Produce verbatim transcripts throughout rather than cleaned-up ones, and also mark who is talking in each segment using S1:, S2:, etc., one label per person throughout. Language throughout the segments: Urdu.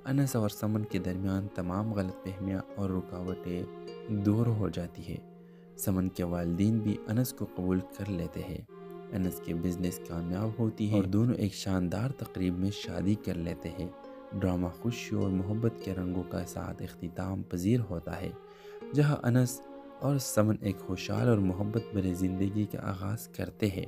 S1: انس اور سمن کے درمیان تمام غلط فہمیاں اور رکاوٹیں دور ہو جاتی ہے۔ سمن کے والدین بھی انس کو قبول کر لیتے ہیں۔ انس کے بزنس کامیاب ہوتی ہے اور دونوں ایک شاندار تقریب میں شادی کر لیتے ہیں۔ ڈرامہ خوشی اور محبت کے رنگوں کا ساتھ اختتام پذیر ہوتا ہے، جہاں انس اور سمن ایک خوشحال اور محبت بھری زندگی کا آغاز کرتے ہیں۔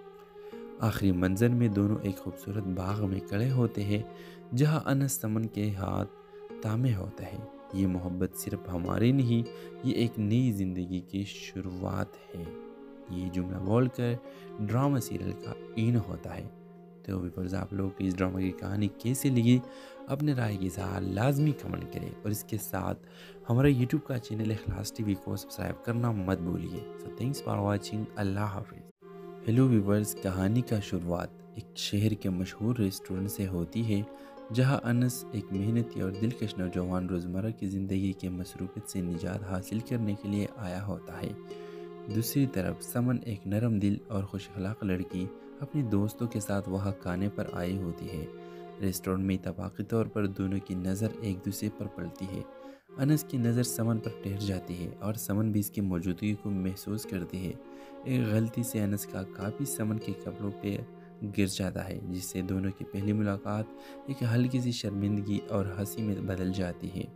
S1: آخری منظر میں دونوں ایک خوبصورت باغ میں کھڑے ہوتے ہیں، جہاں انس سمن کے ہاتھ تھامے ہوتا ہے۔ یہ محبت صرف ہماری نہیں، یہ ایک نئی زندگی کی شروعات ہے۔ یہ جملہ بول کر ڈرامہ سیریل کا این ہوتا ہے۔ تو ویورز، آپ لوگ کو اس ڈرامہ کی کہانی کیسی لگی؟ اپنے رائے کی اظہار لازمی کمنٹ کریں، اور اس کے ساتھ ہمارا یوٹیوب کا چینل اخلاص ٹی وی کو سبسکرائب کرنا مت بھولیے۔ So thanks for watching. اللہ حافظ۔ ہیلو ویورز، کہانی کا شروعات ایک شہر کے مشہور ریسٹورنٹ سے ہوتی ہے، جہاں انس ایک محنتی اور دلکش نوجوان روزمرہ کی زندگی کے مصروفیت سے نجات حاصل کرنے کے لیے آیا ہوتا ہے۔ دوسری طرف سمن ایک نرم دل اور خوش اخلاق لڑکی اپنے دوستوں کے ساتھ وہاں کھانے پر آئی ہوتی ہے۔ ریسٹورنٹ میں اتفاقی طور پر دونوں کی نظر ایک دوسرے پر پڑتی ہے۔ انس کی نظر سمن پر ٹھہر جاتی ہے اور سمن بھی اس کی موجودگی کو محسوس کرتی ہے۔ ایک غلطی سے انس کا کاپی سمن کے کپڑوں پہ گر جاتا ہے، جس سے دونوں کی پہلی ملاقات ایک ہلکی سی شرمندگی اور ہنسی میں بدل جاتی ہے۔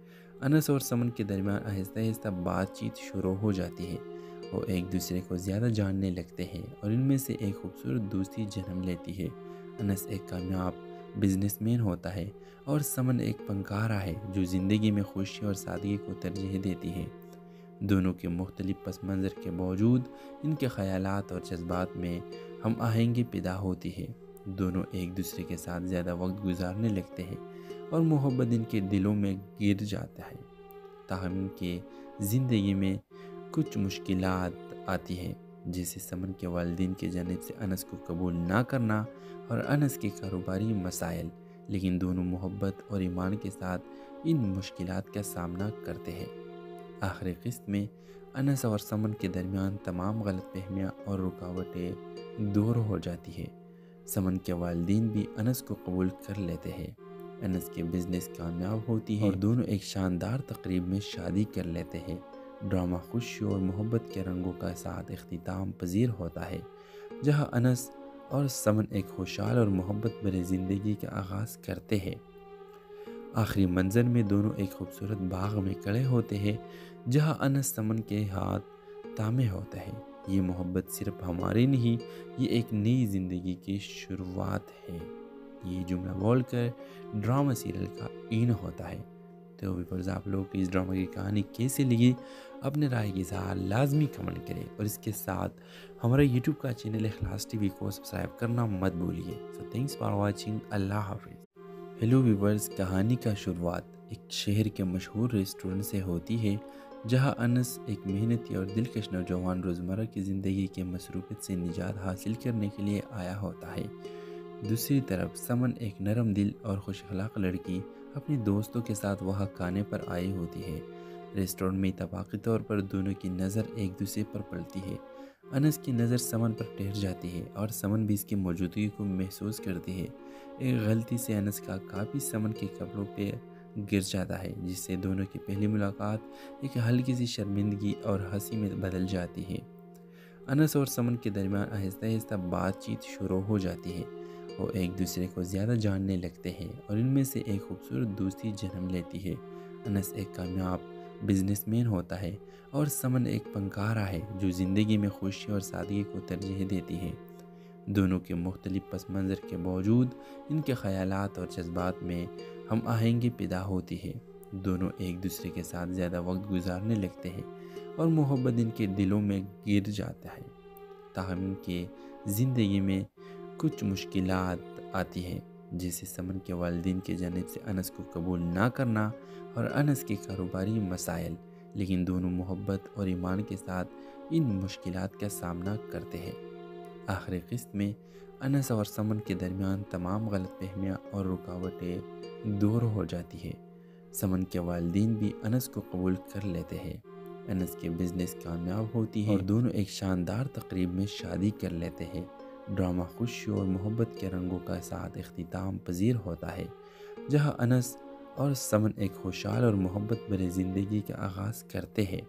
S1: انس اور سمن کے درمیان آہستہ آہستہ بات چیت شروع ہو جاتی ہے۔ وہ ایک دوسرے کو زیادہ جاننے لگتے ہیں اور ان میں سے ایک خوبصورت دوستی جنم لیتی ہے۔ انس ایک کامیاب بزنس مین ہوتا ہے اور سمن ایک فنکارہ ہے جو زندگی میں خوشی اور سادگی کو ترجیح دیتی ہے۔ دونوں کے مختلف پس منظر کے باوجود ان کے خیالات اور جذبات میں ہم آہنگی پیدا ہوتی ہے۔ دونوں ایک دوسرے کے ساتھ زیادہ وقت گزارنے لگتے ہیں اور محبت ان کے دلوں میں گر جاتا ہے۔ تاہم ان کی زندگی میں کچھ مشکلات آتی ہیں، جیسے سمن کے والدین کی جانب سے انس کو قبول نہ کرنا اور انس کے کاروباری مسائل، لیکن دونوں محبت اور ایمان کے ساتھ ان مشکلات کا سامنا کرتے ہیں۔ آخری قسط میں انس اور سمن کے درمیان تمام غلط فہمیاں اور رکاوٹیں دور ہو جاتی ہے۔ سمن کے والدین بھی انس کو قبول کر لیتے ہیں۔ انس کے بزنس کامیاب ہوتی ہے اور دونوں ایک شاندار تقریب میں شادی کر لیتے ہیں۔ ڈرامہ خوشی اور محبت کے رنگوں کا ساتھ اختتام پذیر ہوتا ہے، جہاں انس اور سمن ایک خوشحال اور محبت بھری زندگی کا آغاز کرتے ہیں۔ آخری منظر میں دونوں ایک خوبصورت باغ میں کھڑے ہوتے ہیں، جہاں انس سمن کے ہاتھ تھامے ہوتا ہے۔ یہ محبت صرف ہماری نہیں، یہ ایک نئی زندگی کی شروعات ہے۔ یہ جملہ بول کر ڈرامہ سیریل کا این ہوتا ہے۔ تو ویورز، آپ لوگ کو اس ڈرامہ کی کہانی کیسی لگی؟ اپنے رائے کی اظہار لازمی کمنٹ کریں، اور اس کے ساتھ ہمارا یوٹیوب کا چینل اخلاص ٹی وی کو سبسکرائب کرنا مت بھولیے۔ So thanks for watching. اللہ حافظ۔ ہیلو ویورز، کہانی کا شروعات ایک شہر کے مشہور ریسٹورنٹ سے ہوتی ہے، جہاں انس ایک محنتی اور دلکش نوجوان روزمرہ کی زندگی کے مصروفیت سے نجات حاصل کرنے کے لیے آیا ہوتا ہے۔ دوسری طرف سمن ایک نرم دل اور خوش اخلاق لڑکی اپنے دوستوں کے ساتھ وہاں کھانے پر آئی ہوتی ہے۔ ریسٹورنٹ میں اتفاقی طور پر دونوں کی نظر ایک دوسرے پر پڑتی ہے۔ انس کی نظر سمن پر ٹھہر جاتی ہے اور سمن بھی اس کی موجودگی کو محسوس کرتی ہے۔ ایک غلطی سے انس کا کاپی سمن کے کپڑوں پہ گر جاتا ہے، جس سے دونوں کی پہلی ملاقات ایک ہلکی سی شرمندگی اور ہنسی میں بدل جاتی ہے۔ انس اور سمن کے درمیان آہستہ آہستہ بات چیت شروع ہو جاتی ہے۔ وہ ایک دوسرے کو زیادہ جاننے لگتے ہیں اور ان میں سے ایک خوبصورت دوستی جنم لیتی ہے۔ انس ایک کامیاب بزنس مین ہوتا ہے اور سمن ایک فنکارہ ہے جو زندگی میں خوشی اور سادگی کو ترجیح دیتی ہے۔ دونوں کے مختلف پس منظر کے باوجود ان کے خیالات اور جذبات میں ہم آہنگی پیدا ہوتی ہے۔ دونوں ایک دوسرے کے ساتھ زیادہ وقت گزارنے لگتے ہیں اور محبت ان کے دلوں میں گر جاتا ہے۔ تاہم ان کی زندگی میں کچھ مشکلات آتی ہیں، جیسے سمن کے والدین کی جانب سے انس کو قبول نہ کرنا اور انس کے کاروباری مسائل، لیکن دونوں محبت اور ایمان کے ساتھ ان مشکلات کا سامنا کرتے ہیں۔ آخری قسط میں انس اور سمن کے درمیان تمام غلط فہمیاں اور رکاوٹیں دور ہو جاتی ہے۔ سمن کے والدین بھی انس کو قبول کر لیتے ہیں۔ انس کے بزنس کامیاب ہوتی ہے اور دونوں ایک شاندار تقریب میں شادی کر لیتے ہیں۔ ڈرامہ خوشی اور محبت کے رنگوں کا ساتھ اختتام پذیر ہوتا ہے، جہاں انس اور سمن ایک خوشحال اور محبت بھری زندگی کا آغاز کرتے ہیں۔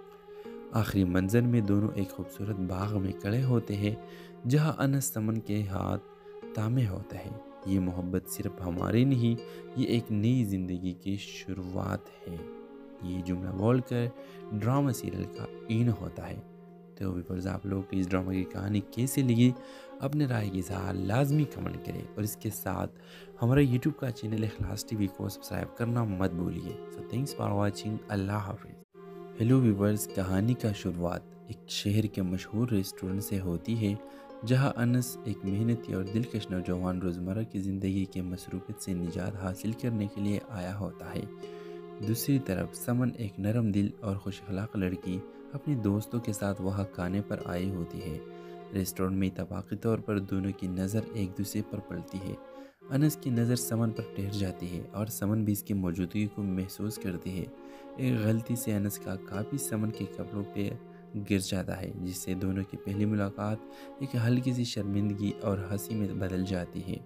S1: آخری منظر میں دونوں ایک خوبصورت باغ میں کھڑے ہوتے ہیں جہاں انس سمن کے ہاتھ تھامے ہوتا ہے۔ یہ محبت صرف ہماری نہیں، یہ ایک نئی زندگی کی شروعات ہے۔ یہ جملہ بول کر ڈرامہ سیریل کا این ہوتا ہے۔ تو ویورز، آپ لوگ کو اس ڈرامہ کی کہانی کیسے لگی؟ اپنے رائے کی اظہار لازمی کمنٹ کریں، اور اس کے ساتھ ہمارا یوٹیوب کا چینل اخلاص ٹی وی کو سبسکرائب کرنا مت بھولیے۔ So thanks for watching. اللہ حافظ۔ ہیلو ویورز، کہانی کا شروعات ایک شہر کے مشہور ریسٹورنٹ سے ہوتی ہے جہاں انس ایک محنتی اور دلکش نوجوان روزمرہ کی زندگی کے مصروفیت سے نجات حاصل کرنے کے لیے آیا ہوتا ہے۔ دوسری طرف سمن ایک نرم دل اور خوش اخلاق لڑکی اپنے دوستوں کے ساتھ وہاں کھانے پر آئی ہوتی ہے۔ ریسٹورنٹ میں اتفاقی طور پر دونوں کی نظر ایک دوسرے پر پڑتی ہے۔ انس کی نظر سمن پر ٹھہر جاتی ہے اور سمن بھی اس کی موجودگی کو محسوس کرتی ہے۔ ایک غلطی سے انس کا کاپی سمن کے کپڑوں پہ گر جاتا ہے، جس سے دونوں کی پہلی ملاقات ایک ہلکی سی شرمندگی اور ہنسی میں بدل جاتی ہے۔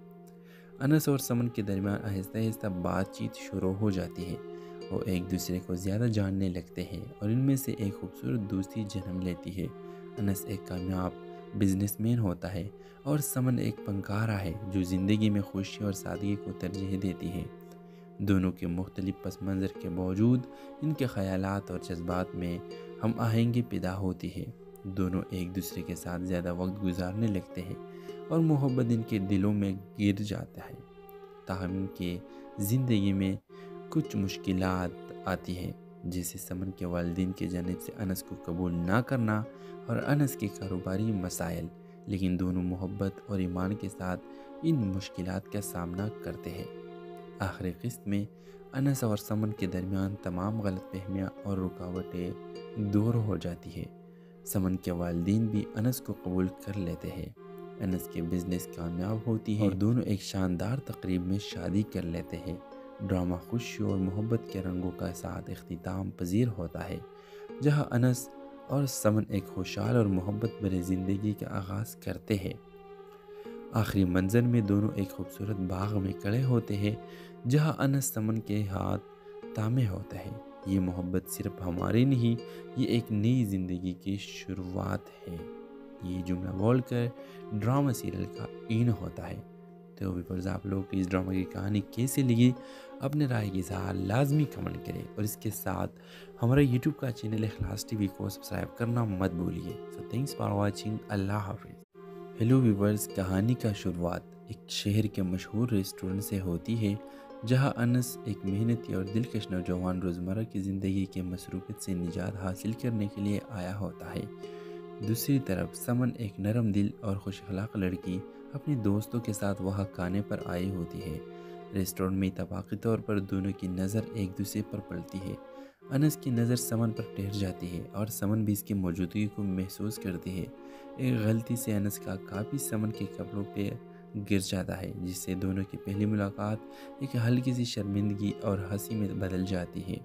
S1: انس اور سمن کے درمیان آہستہ آہستہ بات چیت شروع ہو جاتی ہے۔ وہ ایک دوسرے کو زیادہ جاننے لگتے ہیں اور ان میں سے ایک خوبصورت دوستی جنم لیتی ہے۔ انس ایک کامیاب بزنس مین ہوتا ہے اور سمن ایک فنکارہ ہے جو زندگی میں خوشی اور سادگی کو ترجیح دیتی ہے۔ دونوں کے مختلف پس منظر کے باوجود ان کے خیالات اور جذبات میں ہم آہنگی پیدا ہوتی ہے۔ دونوں ایک دوسرے کے ساتھ زیادہ وقت گزارنے لگتے ہیں اور محبت ان کے دلوں میں گر جاتا ہے۔ تاہم ان کے زندگی میں کچھ مشکلات آتی ہیں، جیسے سمن کے والدین کی جانب سے انس کو قبول نہ کرنا اور انس کے کاروباری مسائل، لیکن دونوں محبت اور ایمان کے ساتھ ان مشکلات کا سامنا کرتے ہیں۔ آخری قسط میں انس اور سمن کے درمیان تمام غلط فہمیاں اور رکاوٹیں دور ہو جاتی ہے۔ سمن کے والدین بھی انس کو قبول کر لیتے ہیں۔ انس کے بزنس کامیاب ہوتی ہے اور دونوں ایک شاندار تقریب میں شادی کر لیتے ہیں۔ ڈرامہ خوشی اور محبت کے رنگوں کا ساتھ اختتام پذیر ہوتا ہے، جہاں انس اور سمن ایک خوشحال اور محبت بھری زندگی کا آغاز کرتے ہیں۔ آخری منظر میں دونوں ایک خوبصورت باغ میں کھڑے ہوتے ہیں جہاں انس سمن کے ہاتھ تھامے ہوتا ہے۔ یہ محبت صرف ہماری نہیں، یہ ایک نئی زندگی کی شروعات ہے۔ یہ جملہ بول کر ڈرامہ سیریل کا این ہوتا ہے۔ تو ویورز، آپ لوگ کو اس ڈرامہ کی کہانی کیسے لگی؟ اپنے رائے کی اظہار لازمی کمنٹ کریں، اور اس کے ساتھ ہمارا یوٹیوب کا چینل اخلاص ٹی وی کو سبسکرائب کرنا مت بھولیے۔ So thanks for watching. اللہ حافظ۔ ہیلو ویورز، کہانی کا شروعات ایک شہر کے مشہور ریسٹورنٹ سے ہوتی ہے جہاں انس ایک محنتی اور دلکش نوجوان روزمرہ کی زندگی کے مصروفیت سے نجات حاصل کرنے کے لیے آیا ہوتا ہے۔ دوسری طرف سمن ایک نرم دل اور خوش اخلاق لڑکی اپنے دوستوں کے ساتھ وہاں کھانے پر آئی ہوتی ہے۔ ریسٹورنٹ میں اتفاقی طور پر دونوں کی نظر ایک دوسرے پر پڑتی ہے۔ انس کی نظر سمن پر ٹھہر جاتی ہے اور سمن بھی اس کی موجودگی کو محسوس کرتی ہے۔ ایک غلطی سے انس کا کاپی سمن کے کپڑوں پہ گر جاتا ہے، جس سے دونوں کی پہلی ملاقات ایک ہلکی سی شرمندگی اور ہنسی میں بدل جاتی ہے۔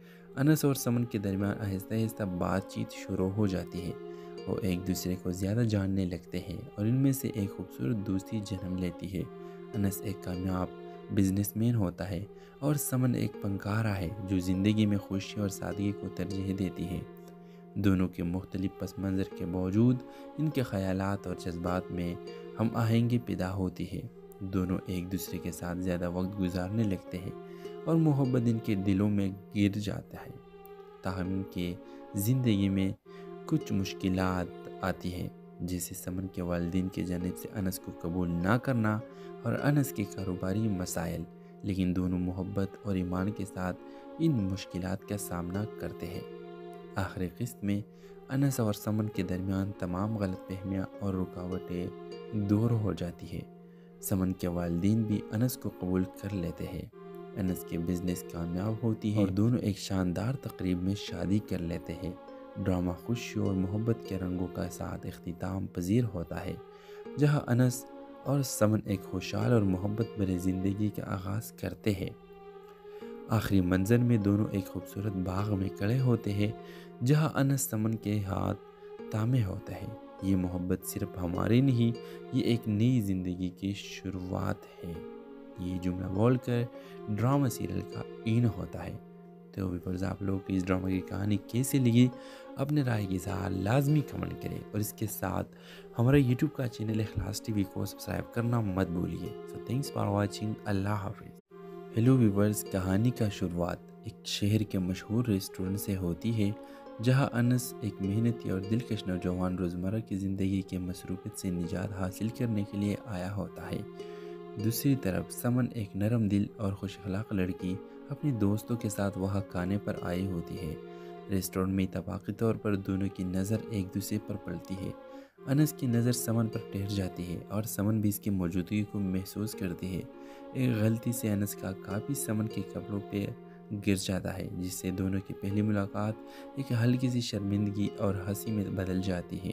S1: انس اور سمن کے درمیان آہستہ آہستہ بات چیت شروع ہو جاتی ہے۔ وہ ایک دوسرے کو زیادہ جاننے لگتے ہیں اور ان میں سے ایک خوبصورت دوستی جنم لیتی ہے۔ انس ایک کامیاب بزنس مین ہوتا ہے اور سمن ایک فنکارہ ہے جو زندگی میں خوشی اور سادگی کو ترجیح دیتی ہے۔ دونوں کے مختلف پس منظر کے باوجود ان کے خیالات اور جذبات میں ہم آہنگی پیدا ہوتی ہے۔ دونوں ایک دوسرے کے ساتھ زیادہ وقت گزارنے لگتے ہیں اور محبت ان کے دلوں میں گر جاتا ہے۔ تاہم ان کے زندگی میں کچھ مشکلات آتی ہیں، جیسے سمن کے والدین کی جانب سے انس کو قبول نہ کرنا اور انس کے کاروباری مسائل، لیکن دونوں محبت اور ایمان کے ساتھ ان مشکلات کا سامنا کرتے ہیں۔ آخری قسط میں انس اور سمن کے درمیان تمام غلط فہمیاں اور رکاوٹیں دور ہو جاتی ہے۔ سمن کے والدین بھی انس کو قبول کر لیتے ہیں۔ انس کے بزنس کامیاب ہوتی ہے اور دونوں ایک شاندار تقریب میں شادی کر لیتے ہیں۔ ڈرامہ خوشی اور محبت کے رنگوں کا ساتھ اختتام پذیر ہوتا ہے، جہاں انس اور سمن ایک خوشحال اور محبت بھری زندگی کا آغاز کرتے ہیں۔ آخری منظر میں دونوں ایک خوبصورت باغ میں کھڑے ہوتے ہیں جہاں انس سمن کے ہاتھ تھامے ہوتا ہے۔ یہ محبت صرف ہماری نہیں، یہ ایک نئی زندگی کی شروعات ہے۔ یہ جملہ بول کر ڈرامہ سیریل کا این ہوتا ہے۔ تو ویورز، آپ لوگ کو اس ڈرامہ کی کہانی کیسے لگی اپنے رائے کی اظہار لازمی کمنٹ کریں، اور اس کے ساتھ ہمارا یوٹیوب کا چینل اخلاص ٹی وی کو سبسکرائب کرنا مت بھولیے۔ سو تھینکس فار واچنگ، اللہ حافظ۔ ہیلو ویورز، کہانی کا شروعات ایک شہر کے مشہور ریسٹورنٹ سے ہوتی ہے، جہاں انس ایک محنتی اور دلکش نوجوان روزمرہ کی زندگی کے مصروفیت سے نجات حاصل کرنے کے لیے آیا ہوتا ہے۔ دوسری طرف سمن ایک نرم دل اور خوش اخلاق لڑکی اپنے دوستوں کے ساتھ وہاں کھانے پر آئی ہوتی ہے۔ ریسٹورنٹ میں اتفاقی طور پر دونوں کی نظر ایک دوسرے پر پڑتی ہے۔ انس کی نظر سمن پر ٹھہر جاتی ہے اور سمن بھی اس کی موجودگی کو محسوس کرتی ہے۔ ایک غلطی سے انس کا کاپی سمن کے کپڑوں پہ گر جاتا ہے، جس سے دونوں کی پہلی ملاقات ایک ہلکی سی شرمندگی اور ہنسی میں بدل جاتی ہے۔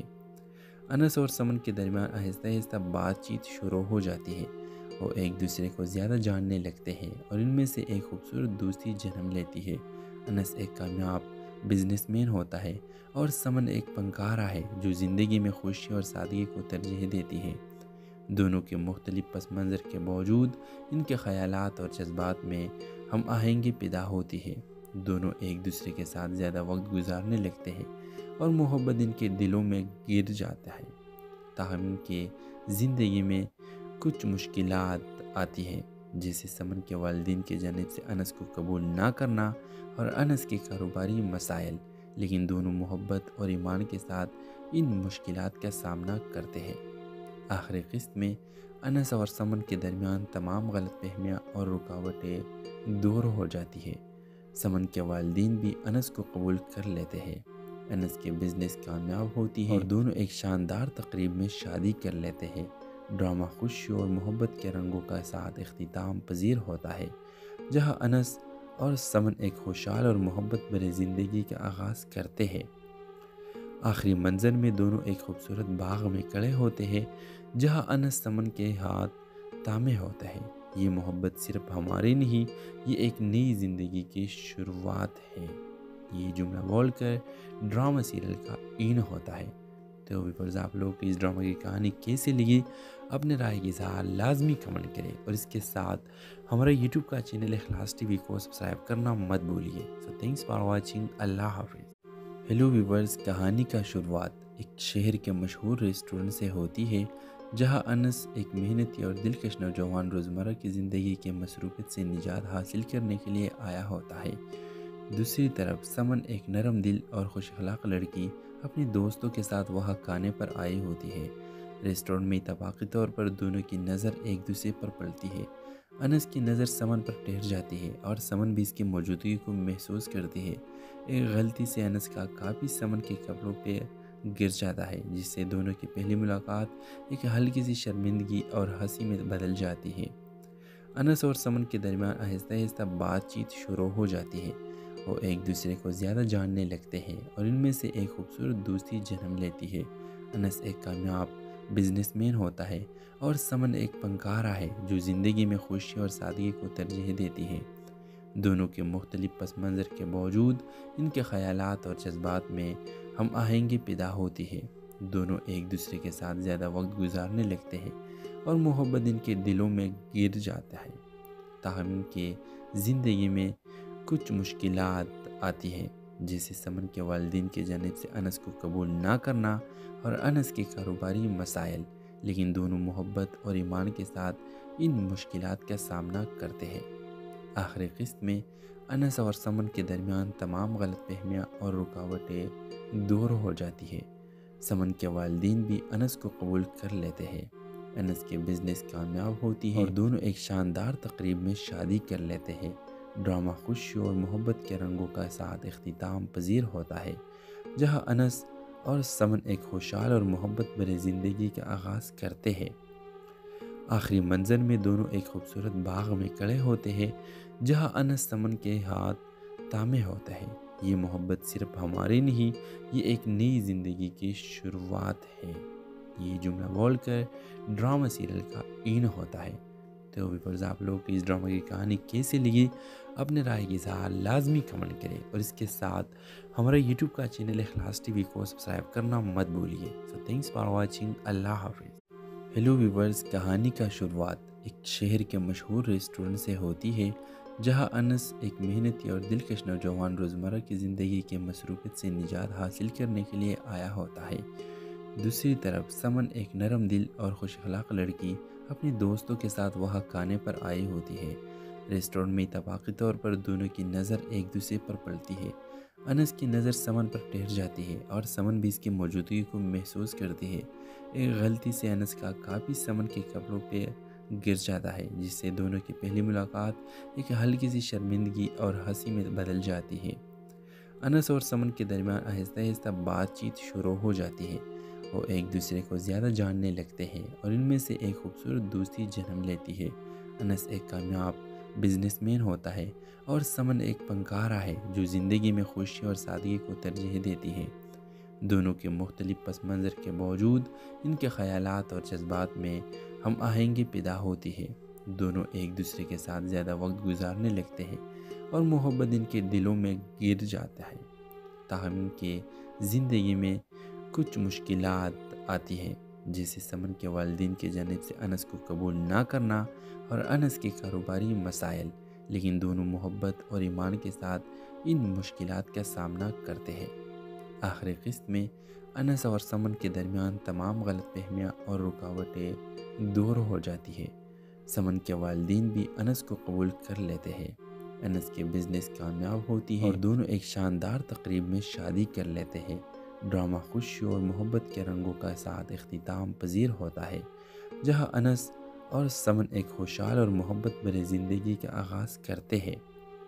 S1: انس اور سمن کے درمیان آہستہ آہستہ بات چیت شروع ہو جاتی ہے۔ وہ ایک دوسرے کو زیادہ جاننے لگتے ہیں اور ان میں سے ایک خوبصورت دوستی جنم لیتی ہے۔ انس ایک کامیاب بزنس مین ہوتا ہے اور سمن ایک فنکارہ ہے جو زندگی میں خوشی اور سادگی کو ترجیح دیتی ہے۔ دونوں کے مختلف پس منظر کے باوجود ان کے خیالات اور جذبات میں ہم آہنگی پیدا ہوتی ہے۔ دونوں ایک دوسرے کے ساتھ زیادہ وقت گزارنے لگتے ہیں اور محبت ان کے دلوں میں گر جاتا ہے۔ تاہم ان کے زندگی میں کچھ مشکلات آتی ہیں، جیسے سمن کے والدین کی جانب سے انس کو قبول نہ کرنا اور انس کے کاروباری مسائل، لیکن دونوں محبت اور ایمان کے ساتھ ان مشکلات کا سامنا کرتے ہیں۔ آخری قسط میں انس اور سمن کے درمیان تمام غلط فہمیاں اور رکاوٹیں دور ہو جاتی ہے۔ سمن کے والدین بھی انس کو قبول کر لیتے ہیں۔ انس کے بزنس کامیاب ہوتی ہے اور دونوں ایک شاندار تقریب میں شادی کر لیتے ہیں۔ ڈرامہ خوشی اور محبت کے رنگوں کا ساتھ اختتام پذیر ہوتا ہے، جہاں انس اور سمن ایک خوشحال اور محبت بھری زندگی کا آغاز کرتے ہیں۔ آخری منظر میں دونوں ایک خوبصورت باغ میں کھڑے ہوتے ہیں، جہاں انس سمن کے ہاتھ تھامے ہوتا ہے۔ یہ محبت صرف ہماری نہیں، یہ ایک نئی زندگی کی شروعات ہے۔ یہ جملہ بول کر ڈرامہ سیریل کا این ہوتا ہے۔ تو ویورز، آپ لوگ کو اس ڈرامہ کی کہانی کیسے لگی اپنے رائے کی اظہار لازمی کمنٹ کریں، اور اس کے ساتھ ہمارا یوٹیوب کا چینل اخلاص ٹی وی کو سبسکرائب کرنا مت بھولیے۔ سو تھینکس فار واچنگ، اللہ حافظ۔ ہیلو ویورز، کہانی کا شروعات ایک شہر کے مشہور ریسٹورنٹ سے ہوتی ہے، جہاں انس ایک محنتی اور دلکش نوجوان روزمرہ کی زندگی کے مصروفیت سے نجات حاصل کرنے کے لیے آیا ہوتا ہے۔ دوسری طرف سمن ایک نرم دل اور خوش اخلاق لڑکی اپنے دوستوں کے ساتھ وہاں کھانے پر آئی ہوتی ہے۔ ریسٹورنٹ میں اتفاقی طور پر دونوں کی نظر ایک دوسرے پر پڑتی ہے۔ انس کی نظر سمن پر ٹھہر جاتی ہے اور سمن بھی اس کی موجودگی کو محسوس کرتی ہے۔ ایک غلطی سے انس کا کاپی سمن کے کپڑوں پہ گر جاتا ہے، جس سے دونوں کی پہلی ملاقات ایک ہلکی سی شرمندگی اور ہنسی میں بدل جاتی ہے۔ انس اور سمن کے درمیان آہستہ آہستہ بات چیت شروع ہو جاتی ہے۔ وہ ایک دوسرے کو زیادہ جاننے لگتے ہیں اور ان میں سے ایک خوبصورت دوستی جنم لیتی ہے۔ انس ایک کامیاب بزنس مین ہوتا ہے اور سمن ایک فنکارہ ہے جو زندگی میں خوشی اور سادگی کو ترجیح دیتی ہے۔ دونوں کے مختلف پس منظر کے باوجود ان کے خیالات اور جذبات میں ہم آہنگی پیدا ہوتی ہے۔ دونوں ایک دوسرے کے ساتھ زیادہ وقت گزارنے لگتے ہیں اور محبت ان کے دلوں میں گر جاتا ہے۔ تاہم ان کے زندگی میں کچھ مشکلات آتی ہیں، جیسے سمن کے والدین کی جانب سے انس کو قبول نہ کرنا اور انس کے کاروباری مسائل، لیکن دونوں محبت اور ایمان کے ساتھ ان مشکلات کا سامنا کرتے ہیں۔ آخری قسط میں انس اور سمن کے درمیان تمام غلط فہمیاں اور رکاوٹیں دور ہو جاتی ہے۔ سمن کے والدین بھی انس کو قبول کر لیتے ہیں۔ انس کے بزنس کامیاب ہوتی ہے اور دونوں ایک شاندار تقریب میں شادی کر لیتے ہیں۔ ڈرامہ خوشی اور محبت کے رنگوں کا ساتھ اختتام پذیر ہوتا ہے، جہاں انس اور سمن ایک خوشحال اور محبت بھری زندگی کا آغاز کرتے ہیں۔ آخری منظر میں دونوں ایک خوبصورت باغ میں کھڑے ہوتے ہیں، جہاں انس سمن کے ہاتھ تھامے ہوتا ہے۔ یہ محبت صرف ہماری نہیں، یہ ایک نئی زندگی کی شروعات ہے۔ یہ جملہ بول کر ڈرامہ سیریل کا این ہوتا ہے۔ تو ویورز، آپ لوگ کو اس ڈرامہ کی کہانی کیسے لگی اپنے رائے کی اظہار لازمی کمنٹ کریں، اور اس کے ساتھ ہمارا یوٹیوب کا چینل اخلاص ٹی وی کو سبسکرائب کرنا مت بھولیے۔ سو تھینکس فار واچنگ، اللہ حافظ۔ ہیلو ویورز، کہانی کا شروعات ایک شہر کے مشہور ریسٹورنٹ سے ہوتی ہے جہاں انس ایک محنتی اور دلکش نوجوان روزمرہ کی زندگی کے مصروفیت سے نجات حاصل کرنے کے لیے آیا ہوتا ہے۔ دوسری طرف سمن ایک نرم دل اور خوش اخلاق لڑکی اپنے دوستوں کے ساتھ وہاں کھانے پر آئی ہوتی ہے۔ ریسٹورنٹ میں اتفاقی طور پر دونوں کی نظر ایک دوسرے پر پڑتی ہے۔ انس کی نظر سمن پر ٹھہر جاتی ہے اور سمن بھی اس کی موجودگی کو محسوس کرتی ہے۔ ایک غلطی سے انس کا کاپی سمن کے کپڑوں پہ گر جاتا ہے، جس سے دونوں کی پہلی ملاقات ایک ہلکی سی شرمندگی اور ہنسی میں بدل جاتی ہے۔ انس اور سمن کے درمیان آہستہ آہستہ بات چیت شروع ہو جاتی ہے۔ وہ ایک دوسرے کو زیادہ جاننے لگتے ہیں اور ان میں سے ایک خوبصورت دوستی جنم لیتی ہے۔ انس ایک کامیاب بزنس مین ہوتا ہے اور سمن ایک فنکارہ ہے جو زندگی میں خوشی اور سادگی کو ترجیح دیتی ہے۔ دونوں کے مختلف پس منظر کے باوجود ان کے خیالات اور جذبات میں ہم آہنگی پیدا ہوتی ہے۔ دونوں ایک دوسرے کے ساتھ زیادہ وقت گزارنے لگتے ہیں اور محبت ان کے دلوں میں گر جاتا ہے۔ تاہم ان کے زندگی میں کچھ مشکلات آتی ہیں، جیسے سمن کے والدین کی جانب سے انس کو قبول نہ کرنا اور انس کے کاروباری مسائل، لیکن دونوں محبت اور ایمان کے ساتھ ان مشکلات کا سامنا کرتے ہیں۔ آخری قسط میں انس اور سمن کے درمیان تمام غلط فہمیاں اور رکاوٹیں دور ہو جاتی ہے۔ سمن کے والدین بھی انس کو قبول کر لیتے ہیں۔ انس کے بزنس کامیاب ہوتی ہے اور دونوں ایک شاندار تقریب میں شادی کر لیتے ہیں۔ ڈرامہ خوشی اور محبت کے رنگوں کا ساتھ اختتام پذیر ہوتا ہے، جہاں انس اور سمن ایک خوشحال اور محبت بھری زندگی کا آغاز کرتے ہیں۔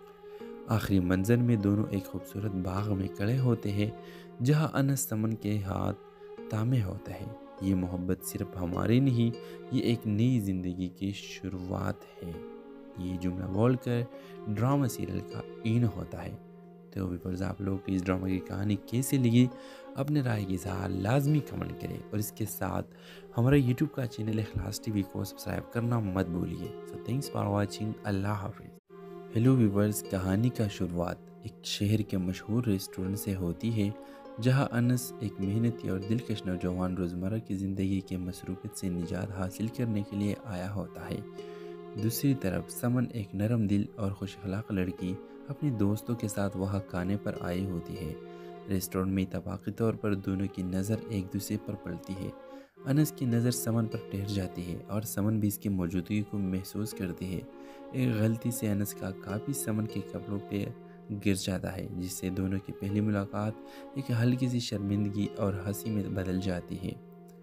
S1: آخری منظر میں دونوں ایک خوبصورت باغ میں کھڑے ہوتے ہیں، جہاں انس سمن کے ہاتھ تھامے ہوتا ہے۔ یہ محبت صرف ہماری نہیں، یہ ایک نئی زندگی کی شروعات ہے۔ یہ جملہ بول کر ڈرامہ سیریل کا این ہوتا ہے۔ تو ویورز، آپ لوگ کو اس ڈرامہ کی کہانی کیسے لگی؟ اپنے رائے کی اظہار لازمی کمنٹ کریں اور اس کے ساتھ ہمارا یوٹیوب کا چینل اخلاص ٹی وی کو سبسکرائب کرنا مت بھولیے۔ So thanks for watching. اللہ حافظ۔ ہیلو ویورز، کہانی کا شروعات ایک شہر کے مشہور ریسٹورنٹ سے ہوتی ہے جہاں انس ایک محنتی اور دلکش نوجوان روزمرہ کی زندگی کے مصروفیت سے نجات حاصل کرنے کے لیے آیا ہوتا ہے۔ دوسری طرف سمن ایک نرم دل اور خوش اخلاق لڑکی اپنے دوستوں کے ساتھ وہاں کھانے پر آئی ہوتی ہے۔ ریسٹورنٹ میں اتفاقی طور پر دونوں کی نظر ایک دوسرے پر پڑتی ہے۔ انس کی نظر سمن پر ٹھہر جاتی ہے اور سمن بھی اس کی موجودگی کو محسوس کرتی ہے۔ ایک غلطی سے انس کا کاپی سمن کے کپڑوں پہ گر جاتا ہے، جس سے دونوں کی پہلی ملاقات ایک ہلکی سی شرمندگی اور ہنسی میں بدل جاتی ہے۔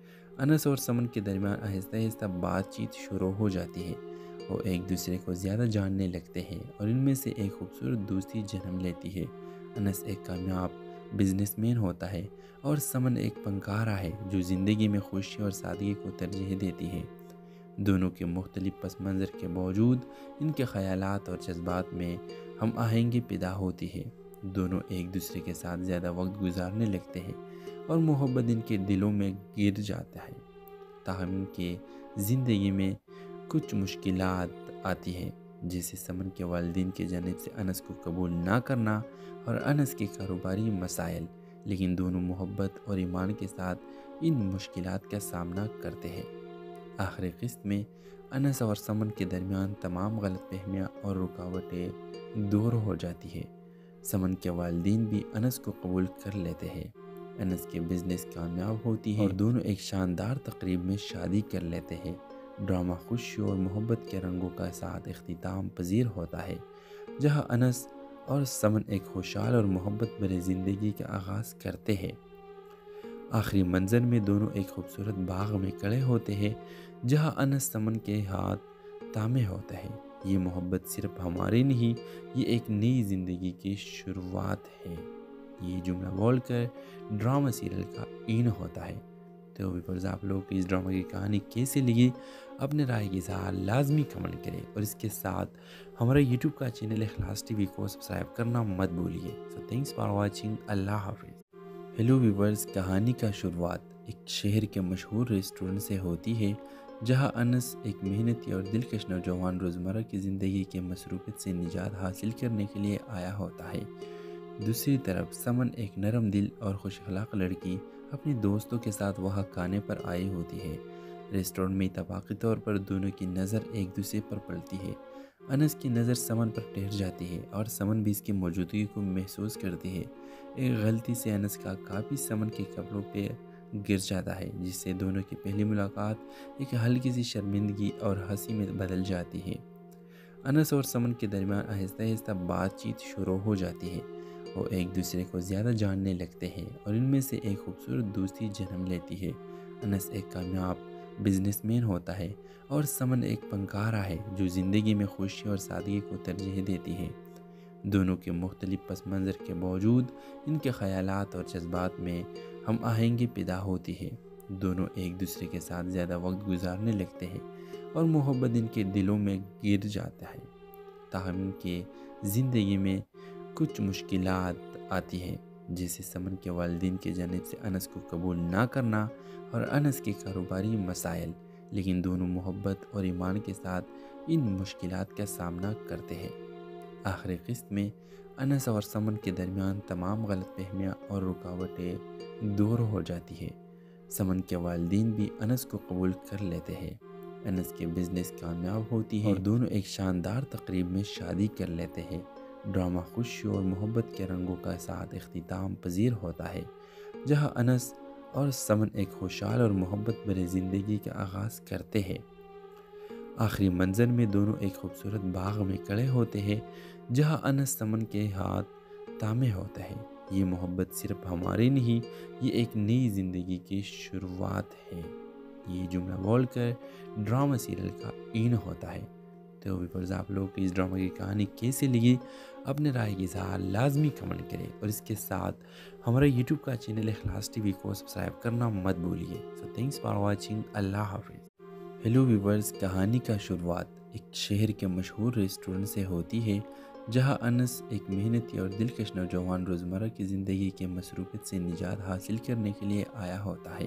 S1: انس اور سمن کے درمیان آہستہ آہستہ بات چیت شروع ہو جاتی ہے۔ وہ ایک دوسرے کو زیادہ جاننے لگتے ہیں اور ان میں سے ایک خوبصورت دوستی جنم لیتی ہے۔ انس ایک کامیاب بزنس مین ہوتا ہے اور سمن ایک فنکارہ ہے جو زندگی میں خوشی اور سادگی کو ترجیح دیتی ہے۔ دونوں کے مختلف پس منظر کے باوجود ان کے خیالات اور جذبات میں ہم آہنگی پیدا ہوتی ہے۔ دونوں ایک دوسرے کے ساتھ زیادہ وقت گزارنے لگتے ہیں اور محبت ان کے دلوں میں گر جاتا ہے۔ تاہم ان کے زندگی میں کچھ مشکلات آتی ہیں، جیسے سمن کے والدین کی جانب سے انس کو قبول نہ کرنا اور انس کے کاروباری مسائل، لیکن دونوں محبت اور ایمان کے ساتھ ان مشکلات کا سامنا کرتے ہیں۔ آخری قسط میں انس اور سمن کے درمیان تمام غلط فہمیاں اور رکاوٹیں دور ہو جاتی ہے۔ سمن کے والدین بھی انس کو قبول کر لیتے ہیں۔ انس کے بزنس کامیاب ہوتی ہے اور دونوں ایک شاندار تقریب میں شادی کر لیتے ہیں۔ ڈرامہ خوشی اور محبت کے رنگوں کا ساتھ اختتام پذیر ہوتا ہے، جہاں انس اور سمن ایک خوشحال اور محبت بھری زندگی کا آغاز کرتے ہیں۔ آخری منظر میں دونوں ایک خوبصورت باغ میں کھڑے ہوتے ہیں، جہاں انس سمن کے ہاتھ تھامے ہوتا ہے۔ یہ محبت صرف ہماری نہیں، یہ ایک نئی زندگی کی شروعات ہے۔ یہ جملہ بول کر ڈرامہ سیریل کا این ہوتا ہے۔ تو ویورز، آپ لوگ کو اس ڈرامہ کی کہانی کیسے لگی؟ اپنے رائے کی اظہار لازمی کمنٹ کریں اور اس کے ساتھ ہمارا یوٹیوب کا چینل اخلاص ٹی وی کو سبسکرائب کرنا مت بھولیے۔ So thanks for watching. اللہ حافظ۔ ہیلو ویورز، کہانی کا شروعات ایک شہر کے مشہور ریسٹورنٹ سے ہوتی ہے جہاں انس ایک محنتی اور دلکش نوجوان روزمرہ کی زندگی کے مصروفیت سے نجات حاصل کرنے کے لیے آیا ہوتا ہے۔ دوسری طرف سمن ایک نرم دل اور خوش اخلاق لڑکی اپنے دوستوں کے ساتھ وہاں کھانے پر آئی ہوتی ہے۔ ریسٹورنٹ میں اتفاقی طور پر دونوں کی نظر ایک دوسرے پر پڑتی ہے۔ انس کی نظر سمن پر ٹھہر جاتی ہے اور سمن بھی اس کی موجودگی کو محسوس کرتی ہے۔ ایک غلطی سے انس کا کاپی سمن کے کپڑوں پہ گر جاتا ہے، جس سے دونوں کی پہلی ملاقات ایک ہلکی سی شرمندگی اور ہنسی میں بدل جاتی ہے۔ انس اور سمن کے درمیان آہستہ آہستہ بات چیت شروع ہو جاتی ہے۔ وہ ایک دوسرے کو زیادہ جاننے لگتے ہیں اور ان میں سے ایک خوبصورت دوستی جنم لیتی ہے۔ انس ایک کامیاب بزنس مین ہوتا ہے اور سمن ایک فنکارہ ہے جو زندگی میں خوشی اور سادگی کو ترجیح دیتی ہے۔ دونوں کے مختلف پس منظر کے باوجود ان کے خیالات اور جذبات میں ہم آہنگی پیدا ہوتی ہے۔ دونوں ایک دوسرے کے ساتھ زیادہ وقت گزارنے لگتے ہیں اور محبت ان کے دلوں میں گر جاتا ہے۔ تاہم ان کی زندگی میں کچھ مشکلات آتی ہیں، جیسے سمن کے والدین کی جانب سے انس کو قبول نہ کرنا اور انس کے کاروباری مسائل، لیکن دونوں محبت اور ایمان کے ساتھ ان مشکلات کا سامنا کرتے ہیں۔ آخری قسط میں انس اور سمن کے درمیان تمام غلط فہمیاں اور رکاوٹیں دور ہو جاتی ہے۔ سمن کے والدین بھی انس کو قبول کر لیتے ہیں۔ انس کے بزنس کامیاب ہوتی ہے اور دونوں ایک شاندار تقریب میں شادی کر لیتے ہیں۔ ڈرامہ خوشی اور محبت کے رنگوں کا ساتھ اختتام پذیر ہوتا ہے، جہاں انس اور سمن ایک خوشحال اور محبت بھری زندگی کا آغاز کرتے ہیں۔ آخری منظر میں دونوں ایک خوبصورت باغ میں کھڑے ہوتے ہیں، جہاں انس سمن کے ہاتھ تھامے ہوتا ہے۔ یہ محبت صرف ہماری نہیں، یہ ایک نئی زندگی کی شروعات ہے۔ یہ جملہ بول کر ڈرامہ سیریل کا این ہوتا ہے۔ تو ویورز، آپ لوگ کو اس ڈرامہ کی کہانی کیسے لگی؟ اپنے رائے کی اظہار لازمی کمنٹ کریں اور اس کے ساتھ ہمارے یوٹیوب کا چینل اخلاص ٹی وی کو سبسکرائب کرنا مت بھولیے۔ So thanks for watching. اللہ حافظ۔ ہیلو ویورز، کہانی کا شروعات ایک شہر کے مشہور ریسٹورنٹ سے ہوتی ہے، جہاں انس ایک محنتی اور دلکش نوجوان روزمرہ کی زندگی کے مصروفیت سے نجات حاصل کرنے کے لیے آیا ہوتا ہے۔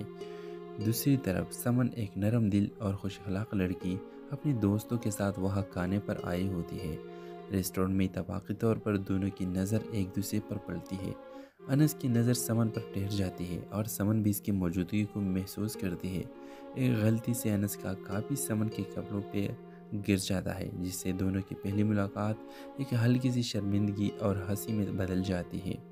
S1: دوسری طرف سمن ایک نرم دل اور خوش اخلاق لڑکی اپنے دوستوں کے ساتھ وہاں کھانے پر آئی ہوتی ہے۔ ریسٹورنٹ میں اتفاقی طور پر دونوں کی نظر ایک دوسرے پر پڑتی ہے۔ انس کی نظر سمن پر ٹھہر جاتی ہے اور سمن بھی اس کی موجودگی کو محسوس کرتی ہے۔ ایک غلطی سے انس کا کاپی سمن کے کپڑوں پہ گر جاتا ہے، جس سے دونوں کی پہلی ملاقات ایک ہلکی سی شرمندگی اور ہنسی میں بدل جاتی ہے۔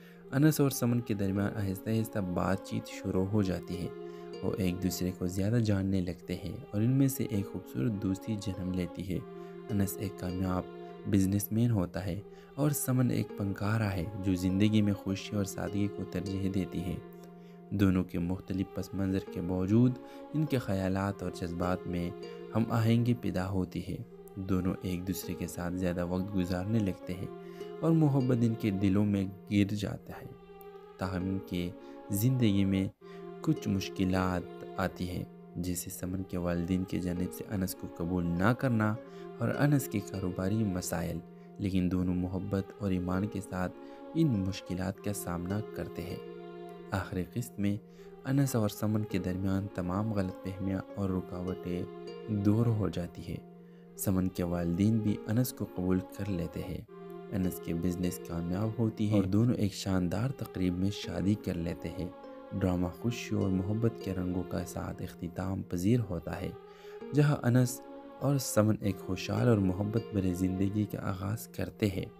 S1: انس اور سمن کے درمیان آہستہ آہستہ بات چیت شروع ہو جاتی ہے۔ وہ ایک دوسرے کو زیادہ جاننے لگتے ہیں اور ان میں سے ایک خوبصورت دوستی جنم لیتی ہے۔ انس ایک کامیاب بزنس مین ہوتا ہے اور سمن ایک فنکارہ ہے جو زندگی میں خوشی اور سادگی کو ترجیح دیتی ہے۔ دونوں کے مختلف پس منظر کے باوجود ان کے خیالات اور جذبات میں ہم آہنگی پیدا ہوتی ہے۔ دونوں ایک دوسرے کے ساتھ زیادہ وقت گزارنے لگتے ہیں اور محبت ان کے دلوں میں گر جاتا ہے۔ تاہم ان کی زندگی میں کچھ مشکلات آتی ہیں، جیسے سمن کے والدین کی جانب سے انس کو قبول نہ کرنا اور انس کے کاروباری مسائل، لیکن دونوں محبت اور ایمان کے ساتھ ان مشکلات کا سامنا کرتے ہیں۔ آخری قسط میں انس اور سمن کے درمیان تمام غلط فہمیاں اور رکاوٹیں دور ہو جاتی ہے۔ سمن کے والدین بھی انس کو قبول کر لیتے ہیں۔ انس کے بزنس کامیاب ہوتی ہے اور دونوں ایک شاندار تقریب میں شادی کر لیتے ہیں۔ ڈرامہ خوشی اور محبت کے رنگوں کا ساتھ اختتام پذیر ہوتا ہے، جہاں انس اور سمن ایک خوشحال اور محبت بھری زندگی کا آغاز کرتے ہیں۔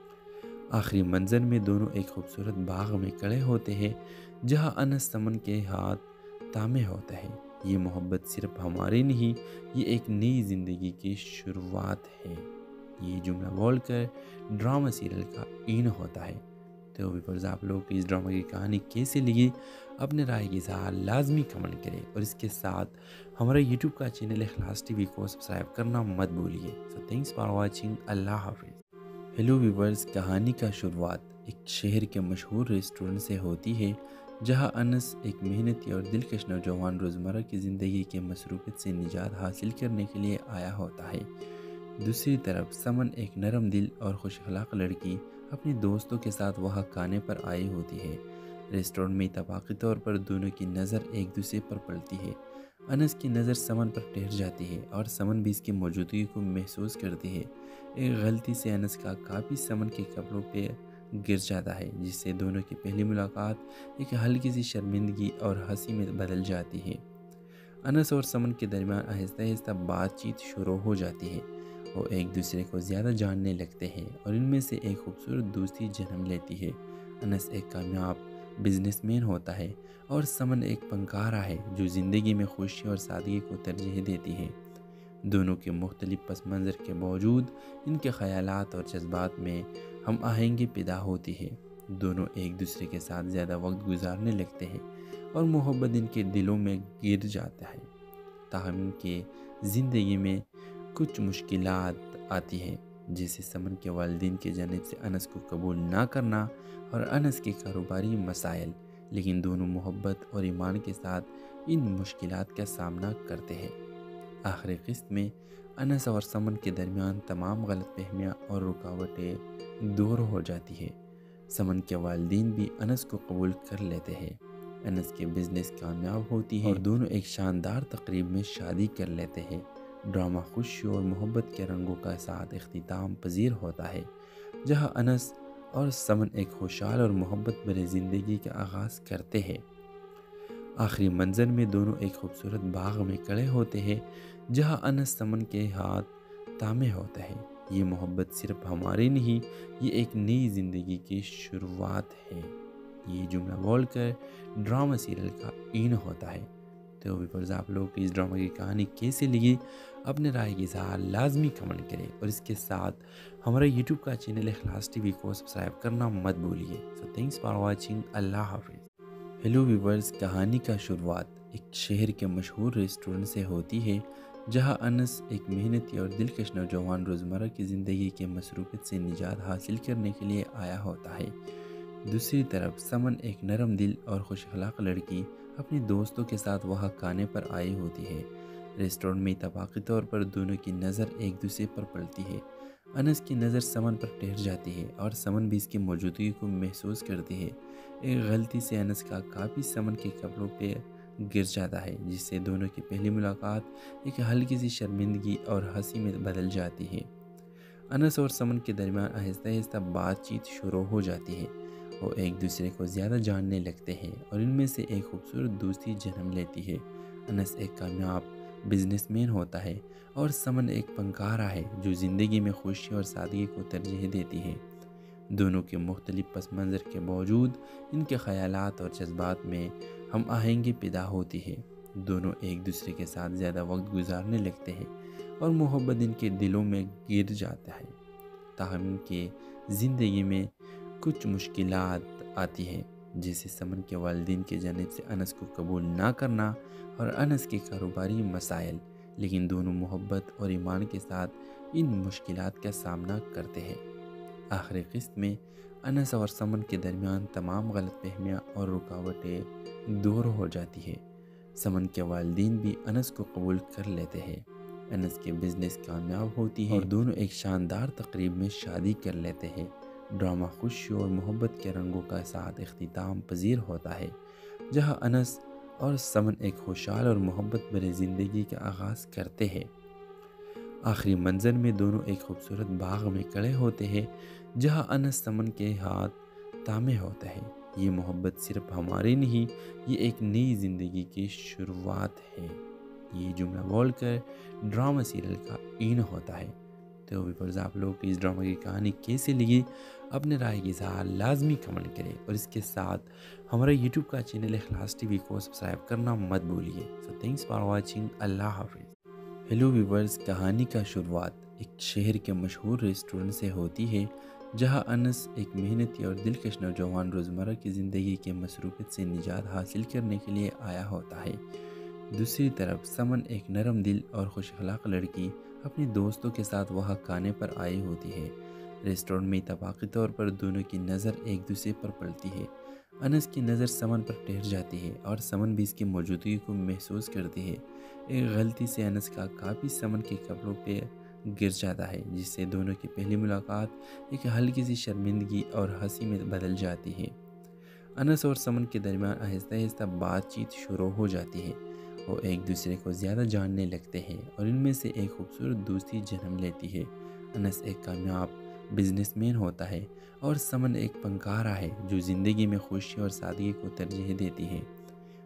S1: آخری منظر میں دونوں ایک خوبصورت باغ میں کھڑے ہوتے ہیں، جہاں انس سمن کے ہاتھ تھامے ہوتا ہے۔ یہ محبت صرف ہماری نہیں، یہ ایک نئی زندگی کی شروعات ہے۔ یہ جملہ بول کر ڈرامہ سیریل کا این ہوتا ہے۔ تو ویورز، آپ لوگ کو اس ڈرامہ کی کہانی کیسے لگی؟ اپنے رائے کی اظہار لازمی کمنٹ کریں اور اس کے ساتھ ہمارے یوٹیوب کا چینل اخلاص ٹی وی کو سبسکرائب کرنا مت بھولیے۔ So thanks for watching. اللہ حافظ۔ ہیلو ویورز، کہانی کا شروعات ایک شہر کے مشہور ریسٹورنٹ سے ہوتی ہے، جہاں انس ایک محنتی اور دلکش نوجوان روزمرہ کی زندگی کے مصروفیت سے نجات حاصل کرنے کے لیے آیا ہوتا ہے۔ دوسری طرف سمن ایک نرم دل اور خوش اخلاق لڑکی اپنے دوستوں کے ساتھ وہاں کھانے پر آئی ہوتی ہے۔ ریسٹورنٹ میں اتفاقی طور پر دونوں کی نظر ایک دوسرے پر پڑتی ہے۔ انس کی نظر سمن پر ٹھہر جاتی ہے اور سمن بھی اس کی موجودگی کو محسوس کرتی ہے۔ ایک غلطی سے انس کا کاپی سمن کے کپڑوں پہ گر جاتا ہے، جس سے دونوں کی پہلی ملاقات ایک ہلکی سی شرمندگی اور ہنسی میں بدل جاتی ہے۔ انس اور سمن کے درمیان آہستہ آہستہ بات چیت شروع ہو جاتی ہے۔ وہ ایک دوسرے کو زیادہ جاننے لگتے ہیں اور ان میں سے ایک خوبصورت دوستی جنم لیتی ہے۔ انس ایک کامیاب بزنس مین ہوتا ہے اور سمن ایک فنکارہ ہے جو زندگی میں خوشی اور سادگی کو ترجیح دیتی ہے۔ دونوں کے مختلف پس منظر کے باوجود ان کے خیالات اور جذبات میں ہم آہنگی پیدا ہوتی ہے۔ دونوں ایک دوسرے کے ساتھ زیادہ وقت گزارنے لگتے ہیں اور محبت ان کے دلوں میں گر جاتا ہے۔ تاہم ان کے زندگی میں کچھ مشکلات آتی ہیں، جیسے سمن کے والدین کی جانب سے انس کو قبول نہ کرنا اور انس کے کاروباری مسائل، لیکن دونوں محبت اور ایمان کے ساتھ ان مشکلات کا سامنا کرتے ہیں۔ آخری قسط میں انس اور سمن کے درمیان تمام غلط فہمیاں اور رکاوٹیں دور ہو جاتی ہے۔ سمن کے والدین بھی انس کو قبول کر لیتے ہیں، انس کے بزنس کامیاب ہوتی ہے اور دونوں ایک شاندار تقریب میں شادی کر لیتے ہیں۔ ڈرامہ خوشی اور محبت کے رنگوں کا ساتھ اختتام پذیر ہوتا ہے، جہاں انس اور سمن ایک خوشحال اور محبت بھری زندگی کا آغاز کرتے ہیں۔ آخری منظر میں دونوں ایک خوبصورت باغ میں کھڑے ہوتے ہیں، جہاں انس سمن کے ہاتھ تھامے ہوتا ہے۔ یہ محبت صرف ہماری نہیں، یہ ایک نئی زندگی کی شروعات ہے۔ یہ جملہ بول کر ڈرامہ سیریل کا این ہوتا ہے۔ تو ویورز، آپ لوگ کی اس ڈرامہ کی کہانی کیسے لگی؟ اپنے رائے کی اظہار لازمی کمنٹ کریں اور اس کے ساتھ ہمارا یوٹیوب کا چینل اخلاص ٹی وی کو سبسکرائب کرنا مت بھولیے۔ سو تھینکس فار واچنگ، اللہ حافظ۔ ہیلو ویورز، کہانی کا شروعات ایک شہر کے مشہور ریسٹورنٹ سے ہوتی ہے، جہاں انس ایک محنتی اور دلکش نوجوان روزمرہ کی زندگی کے مصروفیت سے نجات حاصل کرنے کے لیے آیا ہوتا ہے۔ دوسری طرف سمن ایک نرم دل اور خوش اخلاق لڑکی اپنے دوستوں کے ساتھ وہاں کھانے پر آئی ہوتی ہے۔ ریسٹورنٹ میں اتفاقی طور پر دونوں کی نظر ایک دوسرے پر پڑتی ہے۔ انس کی نظر سمن پر ٹھہر جاتی ہے اور سمن بھی اس کی موجودگی کو محسوس کرتی ہے۔ ایک غلطی سے انس کا کافی سمن کے کپڑوں پہ گر جاتا ہے، جس سے دونوں کی پہلی ملاقات ایک ہلکی سی شرمندگی اور ہنسی میں بدل جاتی ہے۔ انس اور سمن کے درمیان آہستہ آہستہ بات چیت شروع ہو جاتی ہے۔ وہ ایک دوسرے کو زیادہ جاننے لگتے ہیں اور ان میں سے ایک خوبصورت دوستی جنم لیتی ہے۔ انس ایک کامیاب بزنس مین ہوتا ہے اور سمن ایک فنکارہ ہے جو زندگی میں خوشی اور سادگی کو ترجیح دیتی ہے۔ دونوں کے مختلف پس منظر کے باوجود ان کے خیالات اور جذبات میں ہم آہنگی پیدا ہوتی ہے۔ دونوں ایک دوسرے کے ساتھ زیادہ وقت گزارنے لگتے ہیں اور محبت ان کے دلوں میں گر جاتا ہے۔ تاہم ان کے زندگی میں کچھ مشکلات آتی ہیں، جیسے سمن کے والدین کی جانب سے انس کو قبول نہ کرنا اور انس کے کاروباری مسائل، لیکن دونوں محبت اور ایمان کے ساتھ ان مشکلات کا سامنا کرتے ہیں۔ آخری قسط میں انس اور سمن کے درمیان تمام غلط فہمیاں اور رکاوٹیں دور ہو جاتی ہے۔ سمن کے والدین بھی انس کو قبول کر لیتے ہیں، انس کے بزنس کامیاب ہوتی ہے اور دونوں ایک شاندار تقریب میں شادی کر لیتے ہیں۔ ڈرامہ خوشی اور محبت کے رنگوں کا ساتھ اختتام پذیر ہوتا ہے، جہاں انس اور سمن ایک خوشحال اور محبت بھری زندگی کا آغاز کرتے ہیں۔ آخری منظر میں دونوں ایک خوبصورت باغ میں کھڑے ہوتے ہیں، جہاں انس سمن کے ہاتھ تھامے ہوتا ہے۔ یہ محبت صرف ہماری نہیں، یہ ایک نئی زندگی کی شروعات ہے۔ یہ جملہ بول کر ڈرامہ سیریل کا این ہوتا ہے۔ تو ویورز، آپ لوگ کی اس ڈرامہ کی کہانی کیسے لگی؟ اپنے رائے کی اظہار لازمی کمنٹ کریں اور اس کے ساتھ ہمارا یوٹیوب کا چینل اخلاص ٹی وی کو سبسکرائب کرنا مت بھولیے۔ سو تھینکس فار واچنگ، اللہ حافظ۔ ہیلو ویورز، کہانی کا شروعات ایک شہر کے مشہور ریسٹورنٹ سے ہوتی ہے، جہاں انس ایک محنتی اور دلکش نوجوان روزمرہ کی زندگی کے مصروفیت سے نجات حاصل کرنے کے لیے آیا ہوتا ہے۔ دوسری طرف سمن ایک نرم دل اور خوش اخلاق لڑکی اپنے دوستوں کے ساتھ وہاں کھانے پر آئی ہوتی ہے۔ ریسٹورنٹ میں اتفاقی طور پر دونوں کی نظر ایک دوسرے پر پڑتی ہے۔ انس کی نظر سمن پر ٹھہر جاتی ہے اور سمن بھی اس کی موجودگی کو محسوس کرتی ہے۔ ایک غلطی سے انس کا کافی سمن کے کپڑوں پہ گر جاتا ہے، جس سے دونوں کی پہلی ملاقات ایک ہلکی سی شرمندگی اور ہنسی میں بدل جاتی ہے۔ انس اور سمن کے درمیان آہستہ آہستہ بات چیت شروع ہو جاتی ہے۔ وہ ایک دوسرے کو زیادہ جاننے لگتے ہیں اور ان میں سے ایک خوبصورت دوستی جنم لیتی ہے۔ انس ایک کامیاب بزنس مین ہوتا ہے اور سمن ایک فنکارہ ہے جو زندگی میں خوشی اور سادگی کو ترجیح دیتی ہے۔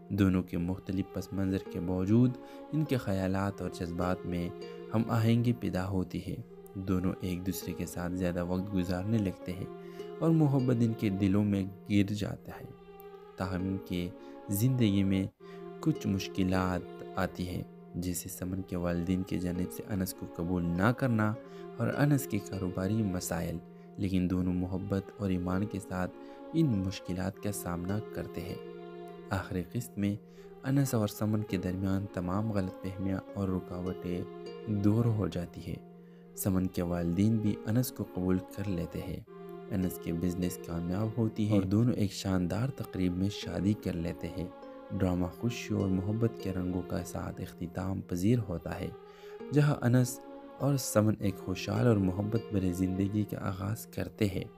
S1: دونوں کے مختلف پس منظر کے باوجود ان کے خیالات اور جذبات میں ہم آہنگی پیدا ہوتی ہے۔ دونوں ایک دوسرے کے ساتھ زیادہ وقت گزارنے لگتے ہیں اور محبت ان کے دلوں میں گر جاتا ہے۔ تاہم ان کے زندگی میں کچھ مشکلات آتی ہیں، جیسے سمن کے والدین کی جانب سے انس کو قبول نہ کرنا اور انس کے کاروباری مسائل، لیکن دونوں محبت اور ایمان کے ساتھ ان مشکلات کا سامنا کرتے ہیں۔ آخری قسط میں انس اور سمن کے درمیان تمام غلط فہمیاں اور رکاوٹیں دور ہو جاتی ہے۔ سمن کے والدین بھی انس کو قبول کر لیتے ہیں، انس کے بزنس کامیاب ہوتی ہے اور دونوں ایک شاندار تقریب میں شادی کر لیتے ہیں۔ ڈرامہ خوشی اور محبت کے رنگوں کا ساتھ اختتام پذیر ہوتا ہے، جہاں انس اور سمن ایک خوشحال اور محبت بھری زندگی کا آغاز کرتے ہیں۔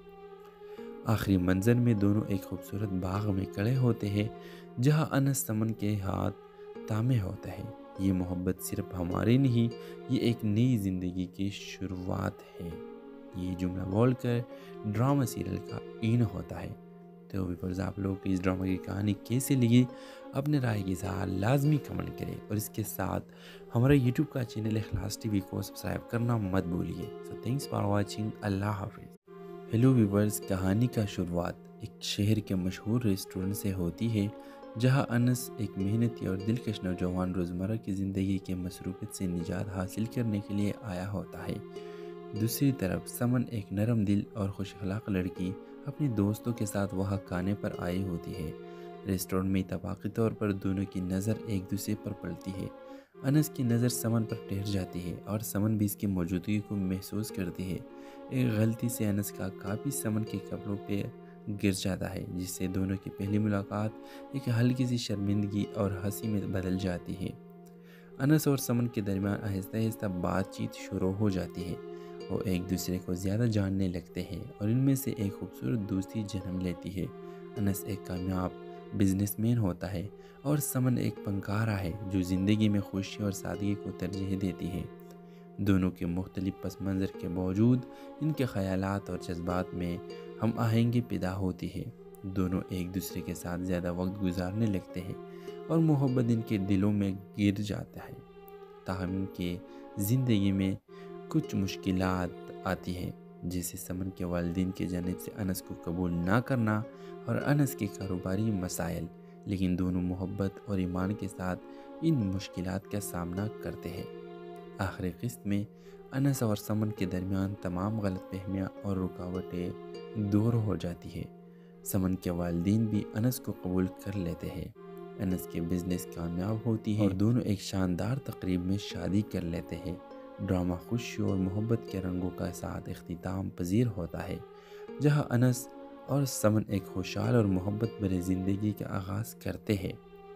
S1: آخری منظر میں دونوں ایک خوبصورت باغ میں کھڑے ہوتے ہیں، جہاں انس سمن کے ہاتھ تھامے ہوتا ہے۔ یہ محبت صرف ہماری نہیں، یہ ایک نئی زندگی کی شروعات ہے۔ یہ جملہ بول کر ڈرامہ سیریل کا این ہوتا ہے۔ تو ویورز، آپ لوگ اس ڈرامہ کی کہانی کیسے لگی؟ اپنے رائے کی اظہار لازمی کمنٹ کریں، اور اس کے ساتھ ہمارا یوٹیوب کا چینل اخلاص ٹی وی کو سبسکرائب کرنا مت بھولیے۔ سو تھینکس فار واچنگ، اللہ حافظ۔ ہیلو ویورز، کہانی کا شروعات ایک شہر کے مشہور ریسٹورنٹ سے ہوتی ہے، جہاں انس ایک محنتی اور دلکش نوجوان روزمرہ کی زندگی کے مصروفیت سے نجات حاصل کرنے کے لیے آیا ہوتا ہے۔ دوسری طرف سمن ایک نرم دل اور خوش اخلاق لڑکی اپنے دوستوں کے ساتھ وہاں کھانے پر آئی ہوتی ہے۔ ریسٹورنٹ میں اتفاقی طور پر دونوں کی نظر ایک دوسرے پر پڑتی ہے۔ انس کی نظر سمن پر ٹھہر جاتی ہے اور سمن بھی اس کی موجودگی کو محسوس کرتی ہے۔ ایک غلطی سے انس کا کاپی سمن کے کپڑوں پہ گر جاتا ہے، جس سے دونوں کی پہلی ملاقات ایک ہلکی سی شرمندگی اور ہنسی میں بدل جاتی ہے۔ انس اور سمن کے درمیان آہستہ آہستہ بات چیت شروع ہو جاتی ہے۔ وہ ایک دوسرے کو زیادہ جاننے لگتے ہیں اور ان میں سے ایک خوبصورت دوستی جنم لیتی ہے۔ انس ایک کامیاب بزنس مین ہوتا ہے اور سمن ایک فنکارہ ہے جو زندگی میں خوشی اور سادگی کو ترجیح دیتی ہے۔ دونوں کے مختلف پس منظر کے باوجود ان کے خیالات اور جذبات میں ہم آہنگی پیدا ہوتی ہے۔ دونوں ایک دوسرے کے ساتھ زیادہ وقت گزارنے لگتے ہیں اور محبت ان کے دلوں میں گر جاتا ہے۔ تاہم ان کے زندگی میں کچھ مشکلات آتی ہیں، جیسے سمن کے والدین کی جانب سے انس کو قبول نہ کرنا اور انس کے کاروباری مسائل، لیکن دونوں محبت اور ایمان کے ساتھ ان مشکلات کا سامنا کرتے ہیں۔ آخری قسط میں انس اور سمن کے درمیان تمام غلط فہمیاں اور رکاوٹیں دور ہو جاتی ہے۔ سمن کے والدین بھی انس کو قبول کر لیتے ہیں، انس کے بزنس کامیاب ہوتی ہے اور دونوں ایک شاندار تقریب میں شادی کر لیتے ہیں۔ ڈرامہ خوشی اور محبت کے رنگوں کا ساتھ اختتام پذیر ہوتا ہے، جہاں انس اور سمن ایک خوشحال اور محبت بھری زندگی کا آغاز کرتے ہیں۔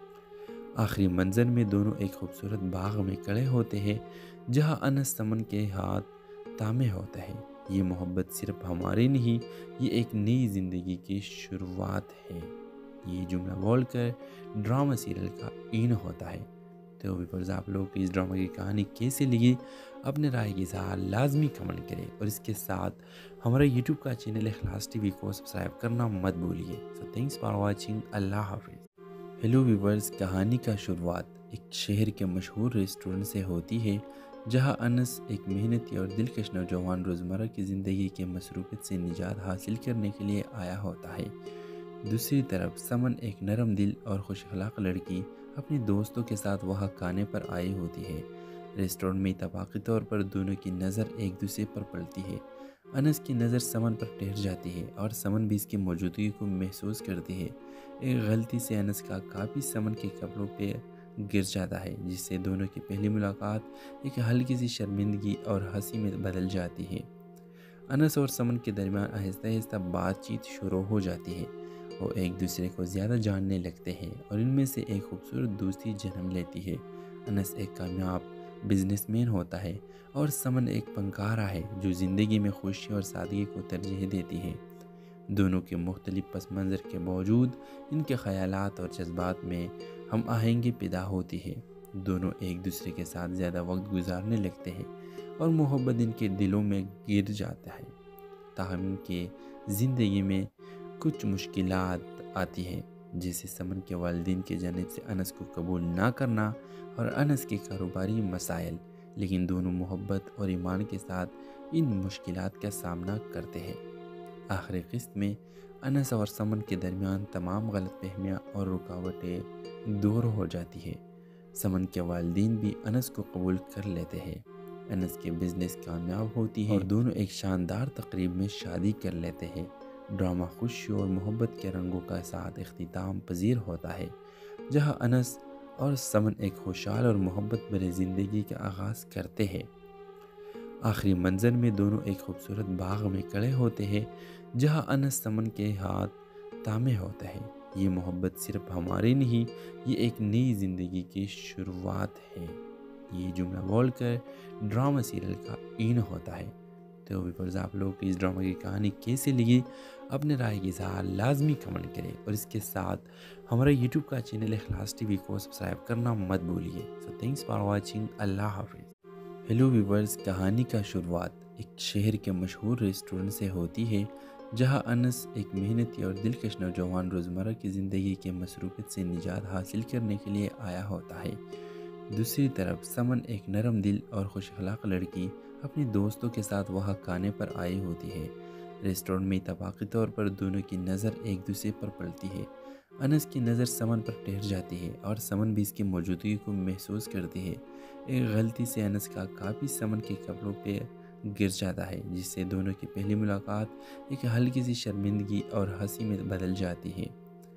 S1: آخری منظر میں دونوں ایک خوبصورت باغ میں کھڑے ہوتے ہیں، جہاں انس سمن کے ہاتھ تھامے ہوتا ہے۔ یہ محبت صرف ہماری نہیں، یہ ایک نئی زندگی کی شروعات ہے۔ یہ جملہ بول کر ڈرامہ سیریل کا این ہوتا ہے۔ تو ویورز، آپ لوگ کو اس ڈرامہ کی کہانی کیسے لگی؟ اپنے رائے کی اظہار لازمی کمنٹ کریں، اور اس کے ساتھ ہمارا یوٹیوب کا چینل اخلاص ٹی وی کو سبسکرائب کرنا مت بھولیے۔ سو تھینکس فار واچنگ، اللہ حافظ۔ ہیلو ویورز، کہانی کا شروعات ایک شہر کے مشہور ریسٹورنٹ سے ہوتی ہے، جہاں انس ایک محنتی اور دلکش نوجوان روزمرہ کی زندگی کے مصروفیت سے نجات حاصل کرنے کے لیے آیا ہوتا ہے۔ دوسری طرف سمن ایک نرم دل اور خوش اخلاق لڑکی اپنے دوستوں کے ساتھ وہاں کھانے پر آئی ہوتی ہے۔ ریسٹورنٹ میں اتفاقی طور پر دونوں کی نظر ایک دوسرے پر پڑتی ہے۔ انس کی نظر سمن پر ٹھہر جاتی ہے اور سمن بھی اس کی موجودگی کو محسوس کرتی ہے۔ ایک غلطی سے انس کا کاپی سمن کے کپڑوں پہ گر جاتا ہے، جس سے دونوں کی پہلی ملاقات ایک ہلکی سی شرمندگی اور ہنسی میں بدل جاتی ہے۔ انس اور سمن کے درمیان آہستہ آہستہ بات چیت شروع ہو جاتی ہے۔ وہ ایک دوسرے کو زیادہ جاننے لگتے ہیں اور ان میں سے ایک خوبصورت دوستی جنم لیتی ہے۔ انس ایک کامیاب بزنس مین ہوتا ہے اور سمن ایک فنکارہ ہے جو زندگی میں خوشی اور سادگی کو ترجیح دیتی ہے۔ دونوں کے مختلف پس منظر کے باوجود ان کے خیالات اور جذبات میں ہم آہنگی پیدا ہوتی ہے۔ دونوں ایک دوسرے کے ساتھ زیادہ وقت گزارنے لگتے ہیں اور محبت ان کے دلوں میں گر جاتا ہے۔ تاہم ان کے زندگی میں کچھ مشکلات آتی ہیں، جیسے سمن کے والدین کی جانب سے انس کو قبول نہ کرنا اور انس کے کاروباری مسائل، لیکن دونوں محبت اور ایمان کے ساتھ ان مشکلات کا سامنا کرتے ہیں۔ آخری قسط میں انس اور سمن کے درمیان تمام غلط فہمیاں اور رکاوٹیں دور ہو جاتی ہے۔ سمن کے والدین بھی انس کو قبول کر لیتے ہیں، انس کے بزنس کامیاب ہوتی ہے اور دونوں ایک شاندار تقریب میں شادی کر لیتے ہیں۔ ڈرامہ خوشی اور محبت کے رنگوں کا ساتھ اختتام پذیر ہوتا ہے، جہاں انس اور سمن ایک خوشحال اور محبت بھری زندگی کا آغاز کرتے ہیں۔ آخری منظر میں دونوں ایک خوبصورت باغ میں کھڑے ہوتے ہیں، جہاں انس سمن کے ہاتھ تامے ہوتا ہے۔ یہ محبت صرف ہماری نہیں، یہ ایک نئی زندگی کی شروعات ہے۔ یہ جملہ بول کر ڈرامہ سیریل کا این ہوتا ہے۔ تو ویورز، آپ لوگ کو اس ڈرامہ کی کہانی کیسے لگی؟ اپنے رائے کی اظہار لازمی کمنٹ کریں، اور اس کے ساتھ ہمارا یوٹیوب کا چینل اخلاص ٹی وی کو سبسکرائب کرنا مت بھولیے۔ سو تھینکس فار واچنگ، اللہ حافظ۔ ہیلو ویورز، کہانی کا شروعات ایک شہر کے مشہور ریسٹورنٹ سے ہوتی ہے، جہاں انس ایک محنتی اور دلکش نوجوان روزمرہ کی زندگی کے مصروفیت سے نجات حاصل کرنے کے لیے آیا ہوتا ہے۔ دوسری طرف سمن ایک نرم دل اور خوش اخلاق لڑکی اپنے دوستوں کے ساتھ وہاں کھانے پر آئی ہوتی ہے۔ ریسٹورنٹ میں اتفاقی طور پر دونوں کی نظر ایک دوسرے پر پڑتی ہے۔ انس کی نظر سمن پر ٹھہر جاتی ہے اور سمن بھی اس کی موجودگی کو محسوس کرتی ہے۔ ایک غلطی سے انس کا کاپی سمن کے کپڑوں پہ گر جاتا ہے، جس سے دونوں کی پہلی ملاقات ایک ہلکی سی شرمندگی اور ہنسی میں بدل جاتی ہے۔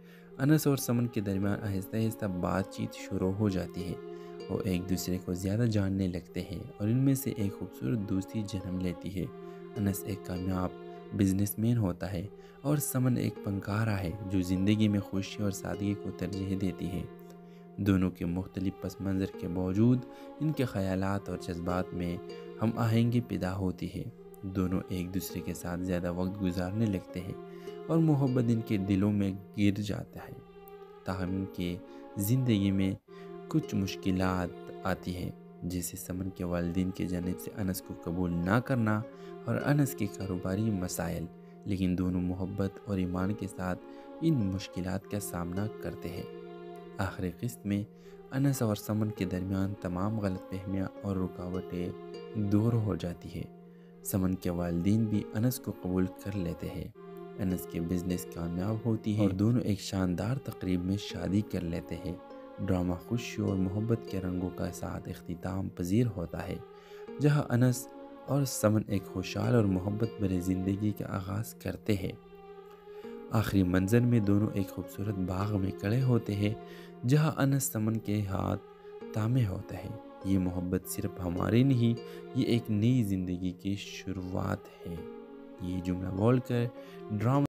S1: انس اور سمن کے درمیان آہستہ آہستہ بات چیت شروع ہو جاتی ہے۔ وہ ایک دوسرے کو زیادہ جاننے لگتے ہیں اور ان میں سے ایک خوبصورت دوستی جنم لیتی ہے۔ انس ایک کامیاب بزنس مین ہوتا ہے اور سمن ایک فنکارہ ہے جو زندگی میں خوشی اور سادگی کو ترجیح دیتی ہے۔ دونوں کے مختلف پس منظر کے باوجود ان کے خیالات اور جذبات میں ہم آہنگی پیدا ہوتی ہے۔ دونوں ایک دوسرے کے ساتھ زیادہ وقت گزارنے لگتے ہیں اور محبت ان کے دلوں میں گر جاتا ہے۔ تاہم ان کے زندگی میں کچھ مشکلات آتی ہیں، جیسے سمن کے والدین کی جانب سے انس کو قبول نہ کرنا اور انس کے کاروباری مسائل، لیکن دونوں محبت اور ایمان کے ساتھ ان مشکلات کا سامنا کرتے ہیں۔ آخری قسط میں انس اور سمن کے درمیان تمام غلط فہمیاں اور رکاوٹیں دور ہو جاتی ہے۔ سمن کے والدین بھی انس کو قبول کر لیتے ہیں، انس کے بزنس کامیاب ہوتی ہے اور دونوں ایک شاندار تقریب میں شادی کر لیتے ہیں۔ ڈرامہ خوشی اور محبت کے رنگوں کا ساتھ اختتام پذیر ہوتا ہے، جہاں انس اور سمن ایک خوشحال اور محبت بھری زندگی کا آغاز کرتے ہیں۔ آخری منظر میں دونوں ایک خوبصورت باغ میں کھڑے ہوتے ہیں، جہاں انس سمن کے ہاتھ تامے ہوتا ہے۔ یہ محبت صرف ہماری نہیں، یہ ایک نئی زندگی کی شروعات ہے۔ یہ جملہ بول کر ڈرامہ